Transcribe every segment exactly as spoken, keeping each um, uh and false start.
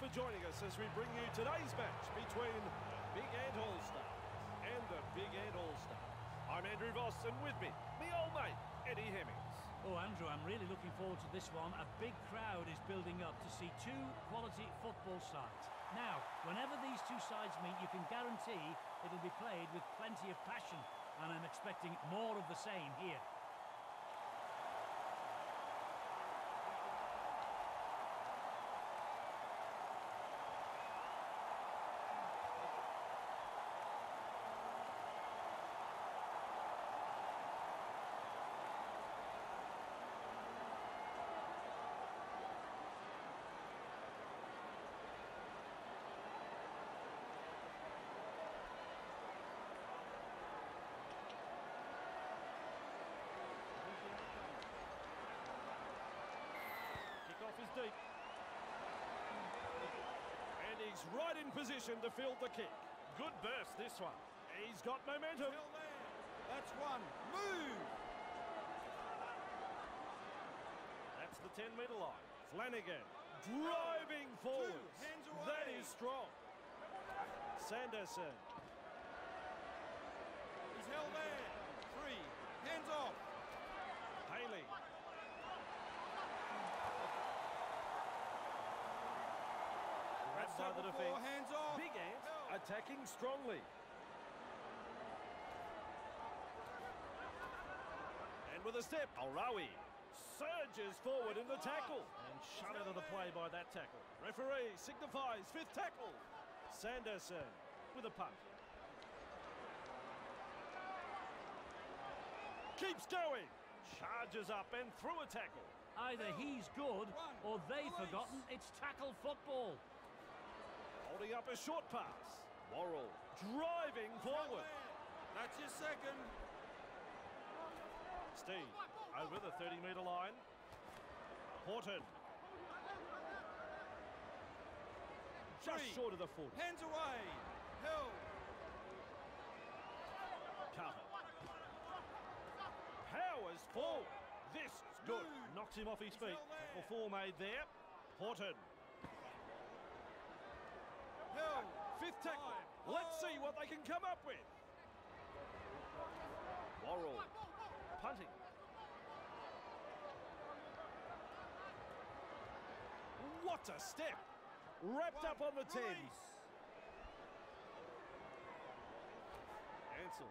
for joining us as we bring you today's match between Big Ant All-Stars and the Big Ant All-Stars. I'm Andrew Voss, and with me, my old mate, Eddie Hemmings. Oh, Andrew, I'm really looking forward to this one. A big crowd is building up to see two quality football sides. Now, whenever these two sides meet, you can guarantee it'll be played with plenty of passion, and I'm expecting more of the same here. Off is deep. And he's right in position to field the kick. Good burst, this one. He's got momentum. Still there. That's one. Move! That's the ten metre line. Flanagan driving forwards. Two, hands away. That is strong. Sanderson. He's held there. Three. Hands off. Haley. Grabbed by the Four, defence. hands off. Big Ant Help. attacking strongly. And with a step, Alrawi surges forward in the tackle. And shut out of the play by that tackle. Referee signifies fifth tackle. Sanderson with a punt. Keeps going. Charges up and through a tackle. Either he's good or they've forgotten it's tackle football. Holding up a short pass. Worrell driving forward. That's your second. Steve over the thirty metre line. Horton. Just Three. short of the forty. Hands away. Held. Carter. Powers forward. This is good. Move. Knocks him off his He's feet. still there. Tackle four made there. Horton. Held. Fifth tackle. Five. Let's Oh. see what they can come up with. Worrell punting. What a step. Wrapped up on the ten. Release. Ansel.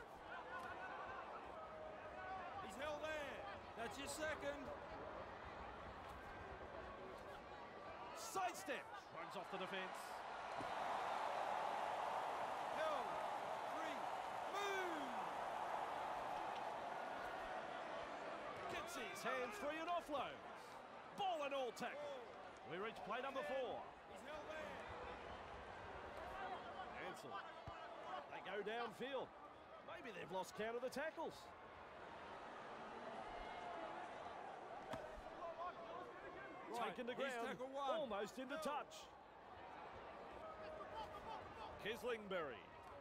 He's held there. That's your second. Sidestep. Runs off the defence. Held. Three. Move. Gets his hands free and offloads. Ball and all tackle. Four. We reach play number four. He's held there. Ansel. They go downfield. Maybe they've lost count of the tackles. Right, Taken to he's ground, tackle one. almost into touch. Kislingbury.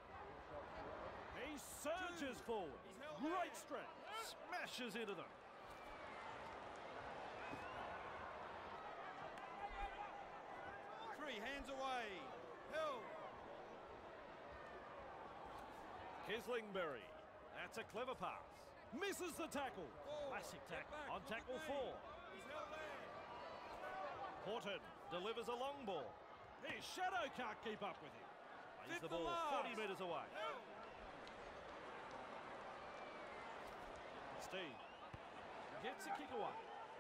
He surges Two. forward. He's held Great there. strength. Smashes into them. Three. Hands away. Held. Kislingbury. That's a clever pass. Misses the tackle. Four. Classic Get tackle back, on look tackle at me. four. He's held there. Horton delivers a long ball. His shadow can't keep up with him. Plays Fifth the ball and last. forty metres away. Held. Steve gets a kick away.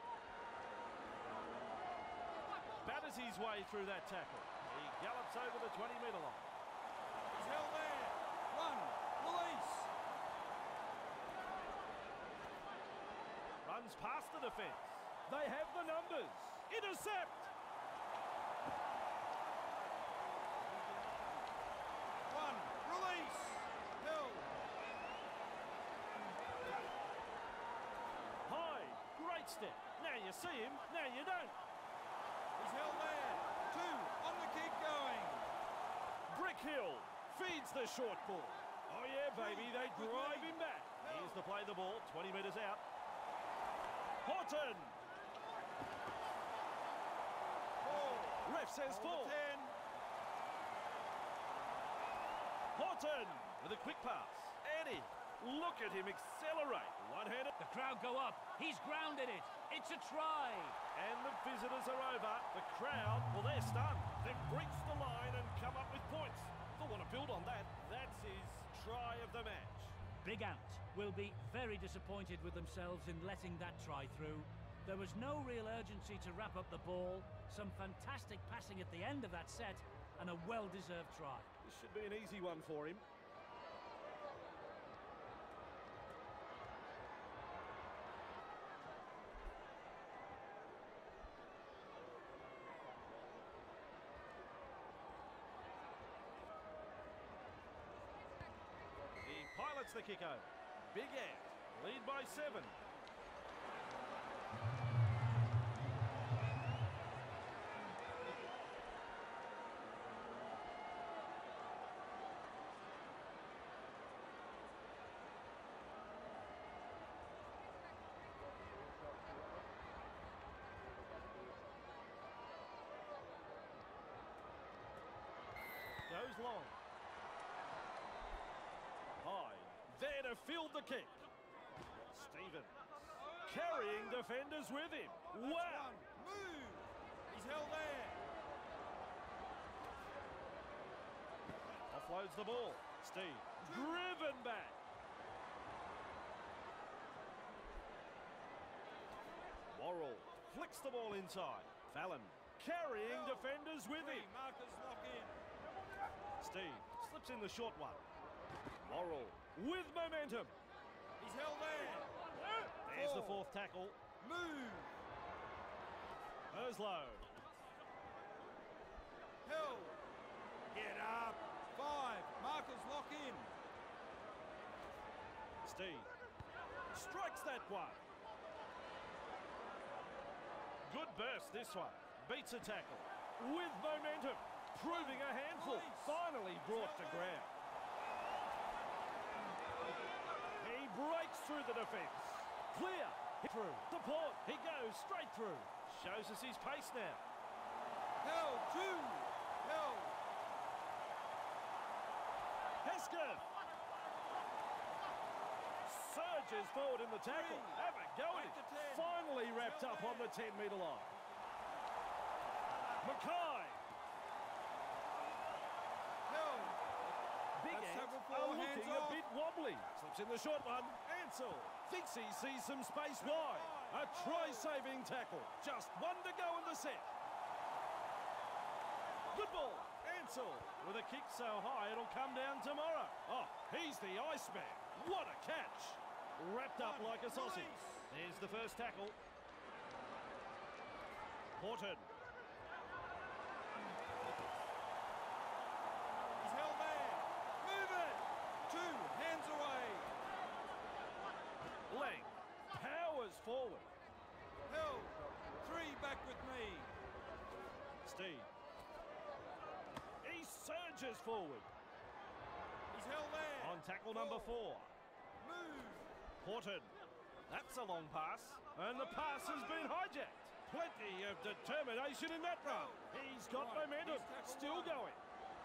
Batters his way through that tackle. He gallops over the twenty metre line. He's held there. One. Release. Runs past the defence. They have the numbers. Intercept. One. Release. Held. High. Great step. Now you see him. Now you don't. He's held there. Two. On the kick going. Brickhill feeds the short ball. Oh yeah, baby. They drive him back. Here's to play the ball. twenty metres out. Horton. Four. Ref says four. ten. Horton with a quick pass. Eddie, look at him accelerate. One-handed. The crowd go up. He's grounded it. It's a try. And the visitors are over. The crowd, well, they're stunned. They've breached the line and come up with points. They'll want to build on that. That's his try of the match. Big Ant will be very disappointed with themselves in letting that try through. There was no real urgency to wrap up the ball. Some fantastic passing at the end of that set and a well-deserved try. This should be an easy one for him. Pilots the kick over. Big Ant, lead by seven. Goes long. High. There to field the kick. Stevens carrying defenders with him. That's Wow. one. Move. He's held there. Offloads the ball. Steve driven back. Worrell flicks the ball inside. Fallon carrying Held. defenders with Three. him. Marcus lock in. Steve slips in the short one. Worrell with momentum. He's held there. There's the Four. fourth tackle. Move. Herslow. Held. Get up. Five. Marcus lock in. Steve strikes that one. Good burst this one. Beats a tackle. With momentum. Proving a handful. Finally brought to ground. He breaks through the defence. Clear. Through. Support. He goes straight through. Shows us his pace now. Held. Two. Held. Hesketh. Surges forward in the tackle. Three. Have a go at Back it. to ten. Finally wrapped up on the ten metre line. Mackay. Held. Big That's Ant tackle are four, looking hands a off. bit wobbly. Slips in the short one. Ansell thinks he sees some space wide. A try-saving tackle. Just one to go in the set. Good ball. Ansell with a kick so high it'll come down tomorrow. Oh, he's the Iceman. What a catch. Wrapped up One. like a sausage. Release. There's the first tackle. Horton. He's held there. Move it. Two. Hands away. Lang powers forward. Held. Three. Back with me. Steve. He surges forward. He's held there. On tackle number four. Move. Horton. That's a long pass. And the pass has been hijacked. Plenty of determination in that run. He's got Right. momentum. He's tackle Still one. going.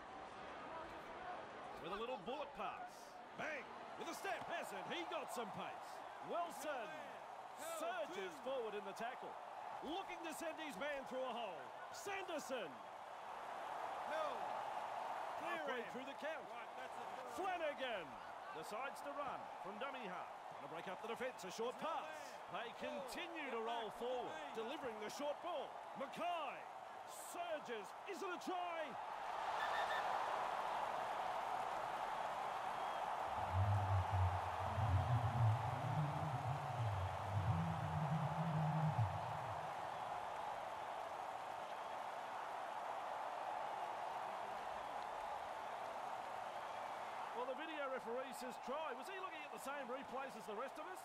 With a little bullet pass. Bang. With a step. Hasn't he got some pace? Wilson Held. surges Two. forward in the tackle. Looking to send his man through a hole. Sanderson. Held. Clear Halfway him. through the count. Right, that's it. Flanagan decides to run from dummy half. To break up the defence, a short pass. They continue to roll forward, delivering the short ball. Mackay surges. Is it a try? Well, the video referee says try. Was he looking at the same replays as the rest of us?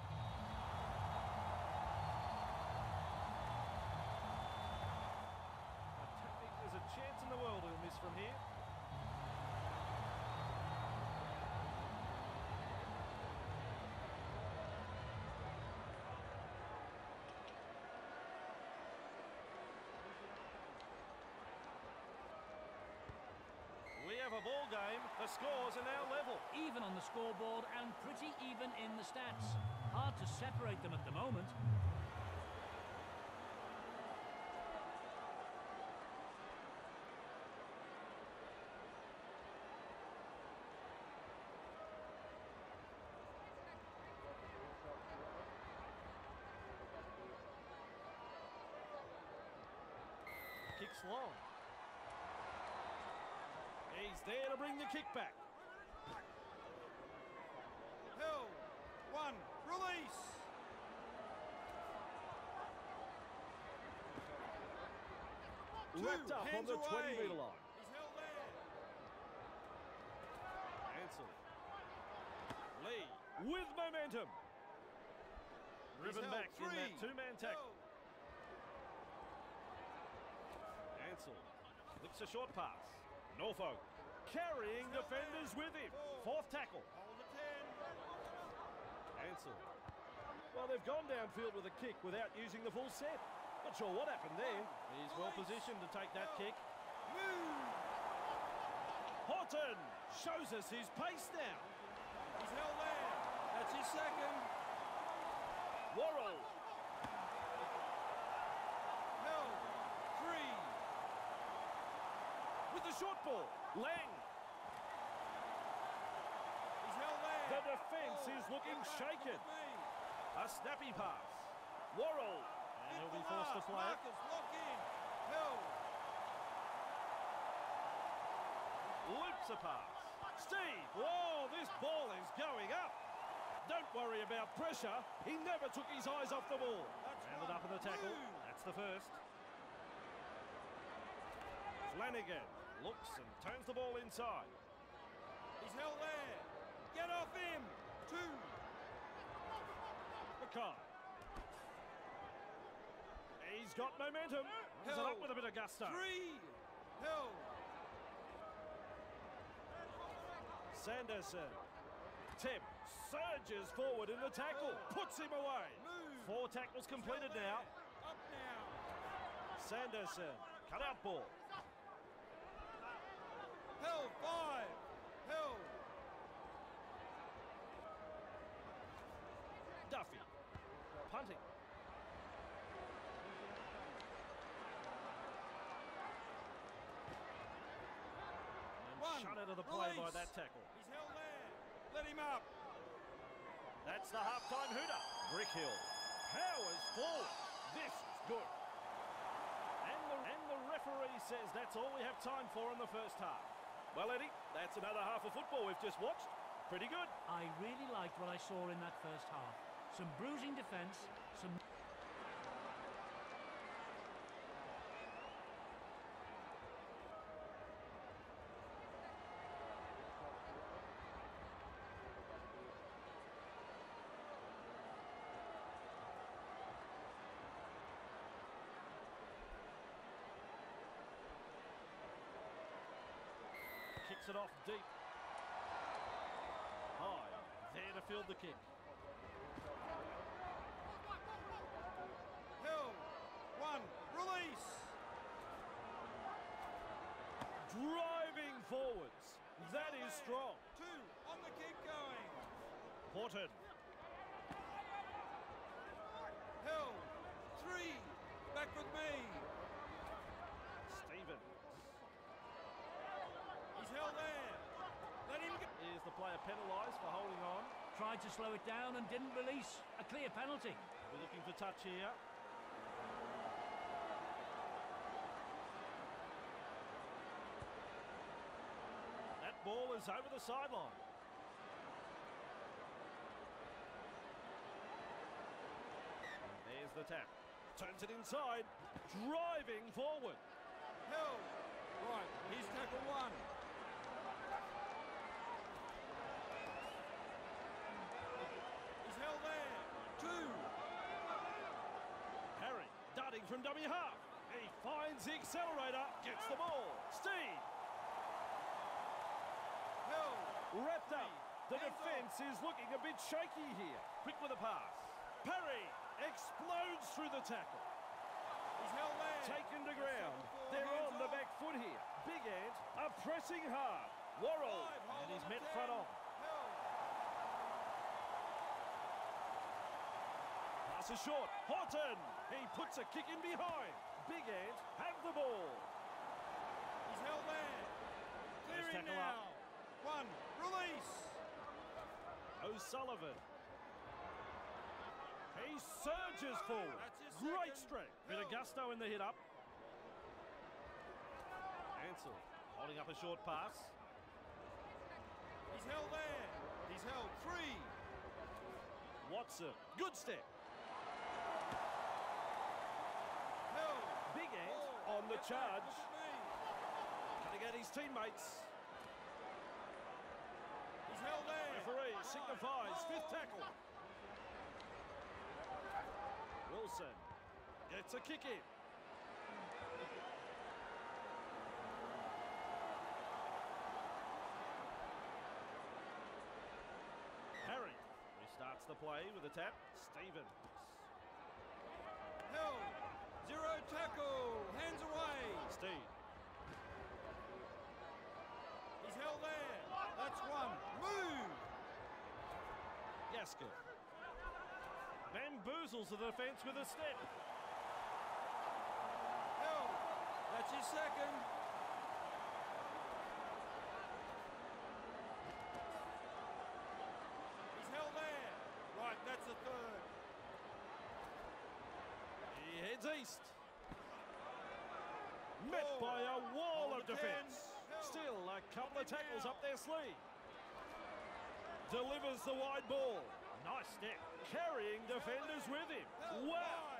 I don't think there's a chance in the world he'll miss from here. a ball game. The scores are now level. Even on the scoreboard and pretty even in the stats. Hard to separate them at the moment. Kicks long. He's there to bring the kick back. Hill, one, release. Two, Wrapped up on hands the away. twenty metre line. He's held there. Ansel. Lee with momentum. Driven held. back in that Three. two-man tackle. Hill. Ansel flicks a short pass. Norfolk carrying defenders with him. Fourth tackle. Hold the ten. Ansel. Well, they've gone downfield with a kick without using the full set. Not sure what happened there. He's well positioned to take that kick. Move. Horton shows us his pace now. He's held there. That's his second. Worrell. Hill, three. With the short ball. Lang. He's held there. The defence Four. is looking Get back, shaken. look at me. A snappy pass. Worrell. And Hit he'll be the forced to last. play it. Marcus, lock in. Hill. Loops a pass. Steve. Whoa, this ball is going up. Don't worry about pressure. He never took his eyes off the ball. That's Rounded one. up in the tackle. Move. That's the first. Flanagan looks and turns the ball inside. He's held there. Get off him. Two. Mackay. He's got momentum. Runs it Hill. up with a bit of gusto. Three. Hill. Sanderson. Teb surges forward in the tackle. Puts him away. Move. Four tackles completed Held now. there. Up now. Sanderson. Cut out ball. Hill, five. Hill. Duffy. Punting. And One. shut out of the play by Release. that tackle. He's held there. Let him up. That's the half-time hooter. Brickhill. Powers forward. This is good. And the, and the referee says that's all we have time for in the first half. Well, Eddie, that's another half of football we've just watched. Pretty good. I really liked what I saw in that first half. Some bruising defence, some... Kicks it off deep. High. There to field the kick. Hill. One. Release. Driving forwards. That is strong. Two. On the kick going. Horton. Hill. Three. Back with me. Stephen. He's held there. Let him go. Is the player penalised for holding on? Tried to slow it down and didn't release. A clear penalty. We're looking for touch here. That ball is over the sideline. And there's the tap. Turns it inside. Driving forward. Hill. Right. He's tackle one. He's held there. Two. Harry darting from dummy half. He finds the accelerator. Gets the ball. Steve. Hill. Wrapped up. The Hands defence is looking a bit shaky here. Quick with a pass. Perry explodes through the tackle. He's held there. Taken to That's ground. tackle four, They're hands on the off. back foot here. Big Ant are pressing hard. Worrell, Five, hold and he's on met to front ten. on. Held. Pass is short. Horton, he puts a kick in behind. Big Ant have the ball. He's held there. First Clearing tackle now. One. Release. O'Sullivan. He surges forward. That's his Great second. strength. Bit of Hill. gusto in the hit up. Ansell holding up a short pass. He's held there. He's held. Three. Watson. Good step. Held. Big Ant Four. on the Get back, charge. look at me. Cutting at his teammates. He's held there. Referee Five. signifies Hold. fifth tackle. Wilson gets a kick in. Harry restarts the play with a tap. Stevens. Held. Zero tackle. Hands away. Steve. He's held there. That's one. Move. Gaskell. Bamboozles the defence with a step. Held. That's his second. He's held there. Right, that's the third. He heads east. Met Four. by a wall Hold of the ten. defence. Held. Still a couple of Hold him tackles now. up their sleeve. Delivers the wide ball. Nice step. Carrying defenders with him. Held. Wow. Five.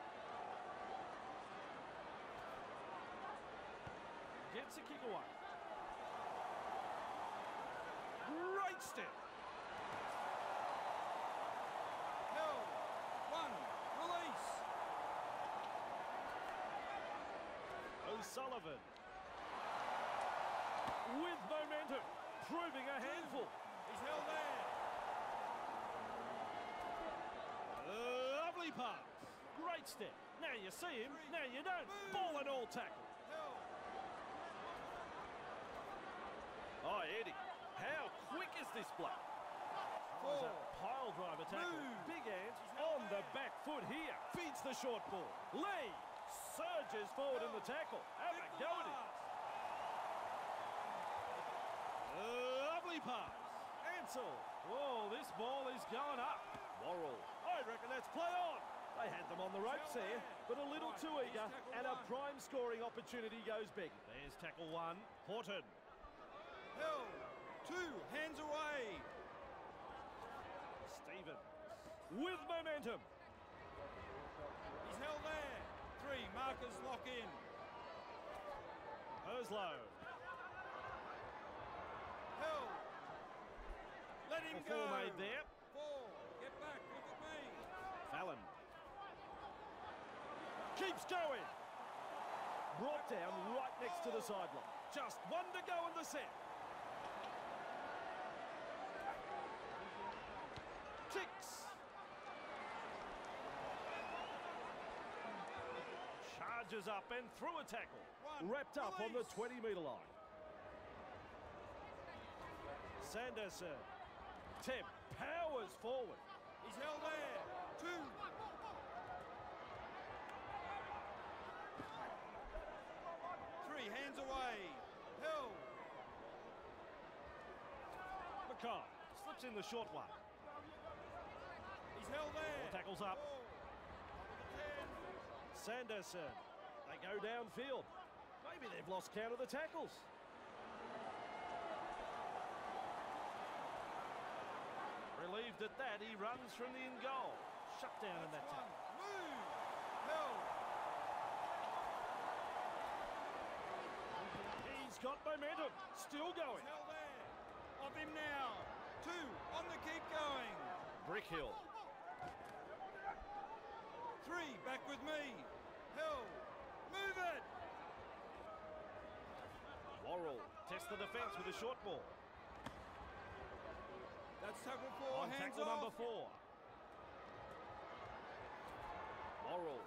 Gets a kick away. Great step. Held. One. Release. O'Sullivan. With momentum. Proving a handful. He's held there. Lovely pass. Great step. Now you see him, now you don't. Move. Ball and all tackle. Held. Oh, Eddie, how quick is this bloke? Four. There's a pile driver tackle. Move. Big Ant He's held on the there. back foot here. Feeds the short ball. Lee surges forward in the tackle. Have a go at him. Lovely pass. Ansell. Oh, this ball is going up. Worrell. I reckon that's play on. They had them on the ropes there, but a little too eager, and a prime scoring opportunity goes begging. There's tackle one. Horton. Held. Two. Hands away. Stevens. With momentum. He's held there. Three. Markers lock in. Herslow. Held. Let him Before go. made there. Four. Get back. Look at me. Fallon. Keeps going. Brought down right next to the sideline. Just one to go in the set. Kicks. Charges up and through a tackle. One. Wrapped up on the Release. twenty metre line. Sanderson. Temp powers forward. He's held there. Two. Three. Hands away. Held. Mackay slips in the short one. He's held there. Four tackles up. Four. Over the ten. Sanderson. They go downfield. Maybe they've lost count of the tackles. Relieved at that, he runs from the in goal. Shut down in that That's one. tackle. Move. Held. He's got momentum. Still going. He's held there. Off him now. Two. On the keep going. Brickhill. Three. Back with me. Held. Move it. Worrell tests the defence with a short ball. That's tackle four. On Hands tackle off. number four. Worrell.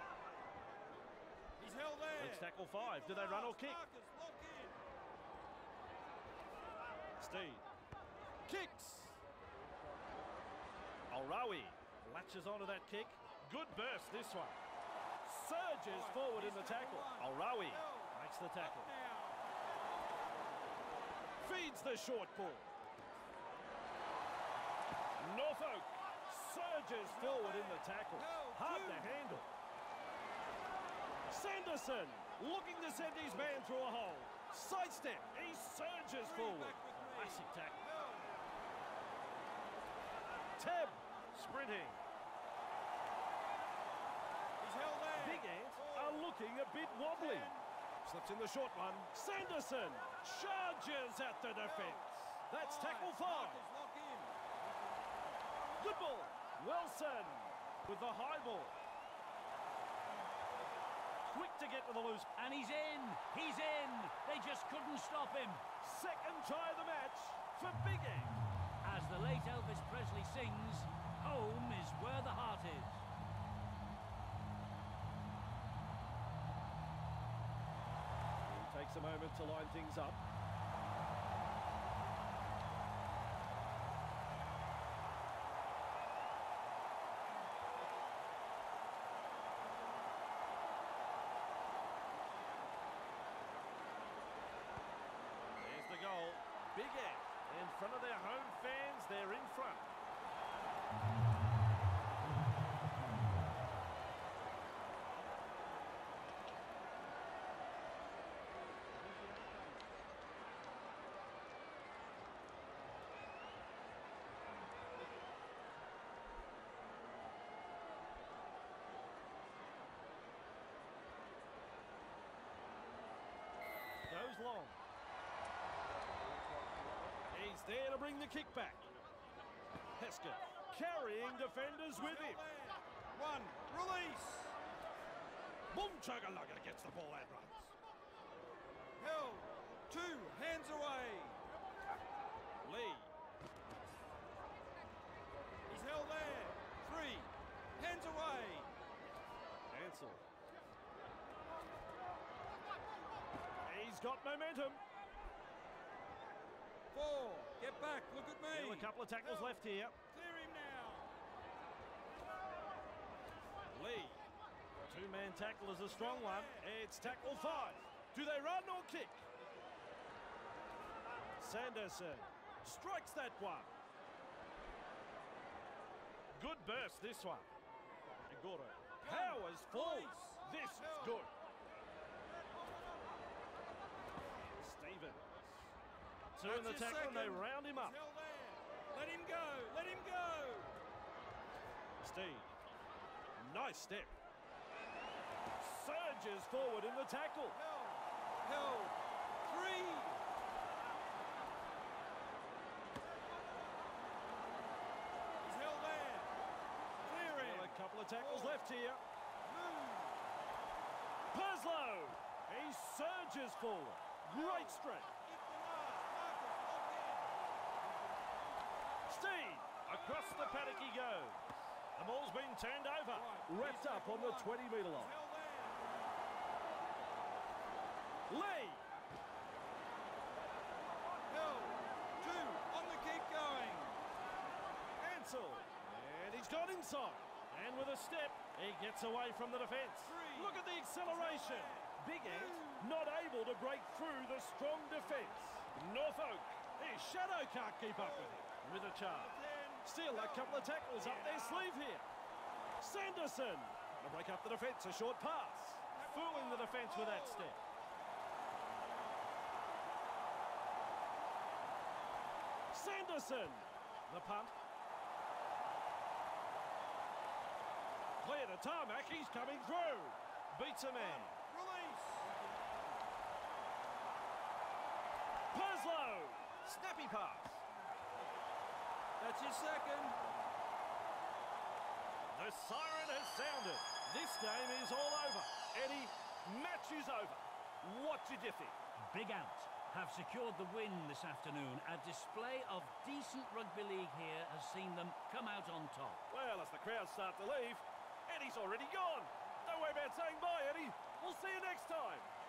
He's held there. Let's tackle five. Do they run or kick? Marcus, lock in. Steed. Kicks. Alrawi latches onto that kick. Good burst this one. Surges forward in the tackle. Alrawi makes the tackle. Feeds the short ball. Norfolk surges forward in the tackle. Hard to handle. Sanderson looking to send his man through a hole. Sidestep. He surges forward. Classic tackle. Teb sprinting. He's held there. Big Ant are looking a bit wobbly. Slips in the short one. Sanderson charges at the defence. That's tackle five. Good ball. Wilson with the high ball. Quick to get to the loose. And he's in. He's in. They just couldn't stop him. Second try of the match for Big Ant. As the late Elvis Presley sings, home is where the heart is. He takes a moment to line things up. There's the goal. Big Ant. In front of their home fans, they're in front. Goes long. He's there to bring the kick back. Hesketh carrying defenders with him. One, release. Boom, Chuggalugga gets the ball and runs. Held. Two, hands away. Lee. He's held there. Three, hands away. Ansel. He's got momentum. Four, get back, look at me. Still a couple of tackles Held. left here. Clear him now. Lee. Two-man tackle is a strong one. It's tackle five. Do they run or kick? Sanderson strikes that one. Good burst, this one. Agoro powers forward. This is good. Stevens. Two in the That's your tackle and they second. round him up. He's held there. Let him go, let him go. Steve. Nice step. Surges forward in the tackle. Held, held. Three. He's held there. Clear him. Still a couple of tackles Forward. left here. Move. Perslow. He surges forward. Great strength. Hit the last. Marcus, lock in. Steve. Across the paddock he goes. The ball's been turned over. Right. Wrapped up on the twenty metre line. Held there. Lee. Held. Two. On the kick going. Ansel. And he's got inside. And with a step, he gets away from the defence. Three. Look at the acceleration. Big Ant not able to break through the strong defence. Norfolk. His shadow can't keep up with him. With a charge. Still a couple of tackles up their sleeve here. Sanderson. To break up the defence, a short pass. Fooling the defence with that step. Sanderson. The punt. Clear the tarmac, he's coming through. Beats a man. Release. Perslow. Snappy pass. That's your second. The siren has sounded. This game is all over. Eddie, match is over. What did you think? Big Ant have secured the win this afternoon. A display of decent rugby league here has seen them come out on top. Well, as the crowds start to leave, Eddie's already gone. Don't worry about saying bye, Eddie. We'll see you next time.